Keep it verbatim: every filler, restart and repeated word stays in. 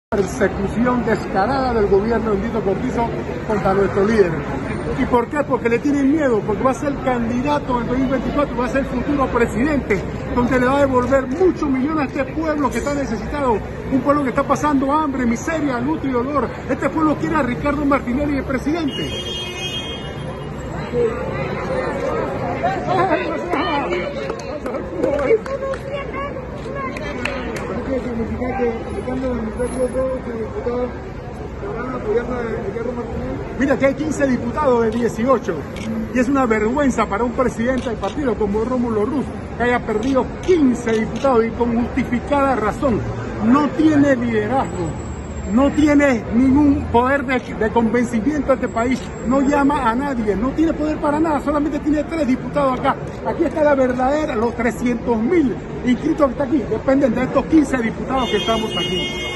Persecución descarada del gobierno de Dito Cortizo contra nuestro líder. ¿Y por qué? Porque le tienen miedo, porque va a ser candidato en dos mil veinticuatro, va a ser futuro presidente, donde le va a devolver muchos millones a este pueblo que está necesitado, un pueblo que está pasando hambre, miseria, luto y dolor. Este pueblo quiere a Ricardo Martinelli de presidente. ¿Qué significa que Ricardo diputados van a apoyar a Ricardo Martinelli? Mira que hay quince diputados de dieciocho y es una vergüenza para un presidente del partido como Rómulo Ruz que haya perdido quince diputados y con justificada razón. No tiene liderazgo, no tiene ningún poder de, de convencimiento de este país, no llama a nadie, no tiene poder para nada, solamente tiene tres diputados acá. Aquí está la verdadera, los trescientos mil inscritos que están aquí, dependen de estos quince diputados que estamos aquí.